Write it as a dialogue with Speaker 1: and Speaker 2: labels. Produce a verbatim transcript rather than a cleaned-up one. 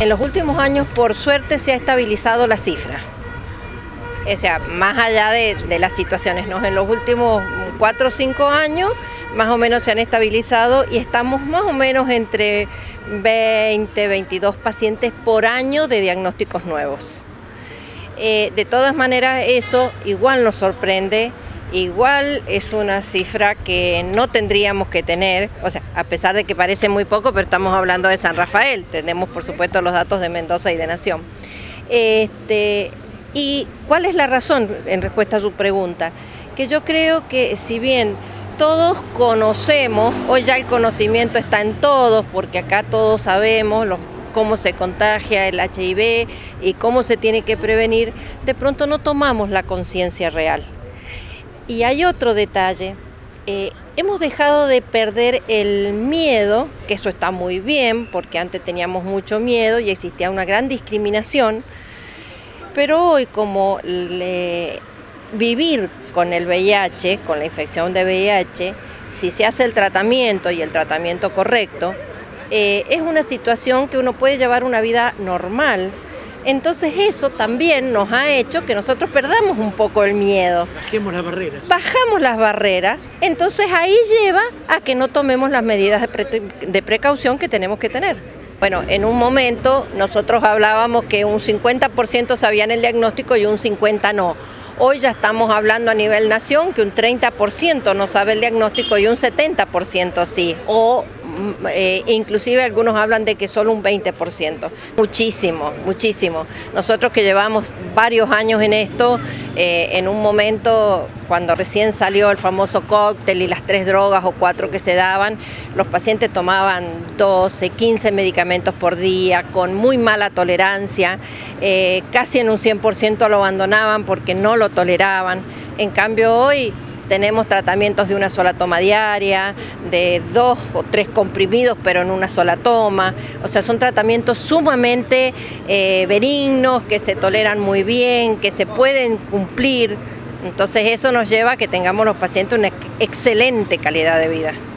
Speaker 1: En los últimos años, por suerte, se ha estabilizado la cifra. O sea, más allá de, de las situaciones, ¿no? En los últimos cuatro o cinco años, más o menos se han estabilizado y estamos más o menos entre veinte, veintidós pacientes por año de diagnósticos nuevos. Eh, de todas maneras, eso igual nos sorprende, igual es una cifra que no tendríamos que tener, o sea, a pesar de que parece muy poco, pero estamos hablando de San Rafael, tenemos por supuesto los datos de Mendoza y de Nación. Este, ¿Y cuál es la razón, en respuesta a su pregunta? Que yo creo que si bien todos conocemos, hoy ya el conocimiento está en todos, porque acá todos sabemos los, cómo se contagia el H I V y cómo se tiene que prevenir, de pronto no tomamos la conciencia real. Y hay otro detalle, eh, hemos dejado de perder el miedo, que eso está muy bien, porque antes teníamos mucho miedo y existía una gran discriminación, pero hoy como le, vivir con el V I H, con la infección de V I H, si se hace el tratamiento y el tratamiento correcto, eh, es una situación que uno puede llevar una vida normal. Entonces eso también nos ha hecho que nosotros perdamos un poco el miedo.
Speaker 2: Bajemos las barreras.
Speaker 1: Bajamos las barreras, entonces ahí lleva a que no tomemos las medidas de, pre de precaución que tenemos que tener. Bueno, en un momento nosotros hablábamos que un cincuenta por ciento sabían el diagnóstico y un cincuenta por ciento no. Hoy ya estamos hablando a nivel nación que un treinta por ciento no sabe el diagnóstico y un setenta por ciento sí, o eh, inclusive algunos hablan de que solo un veinte por ciento. Muchísimo, muchísimo. Nosotros que llevamos varios años en esto, eh, en un momento cuando recién salió el famoso cóctel y las tres drogas o cuatro que se daban, los pacientes tomaban doce, quince medicamentos por día con muy mala tolerancia, eh, casi en un cien por ciento lo abandonaban porque no lo toleraban. En cambio hoy tenemos tratamientos de una sola toma diaria, de dos o tres comprimidos pero en una sola toma, o sea son tratamientos sumamente eh, benignos, que se toleran muy bien, que se pueden cumplir, entonces eso nos lleva a que tengamos los pacientes una excelente calidad de vida.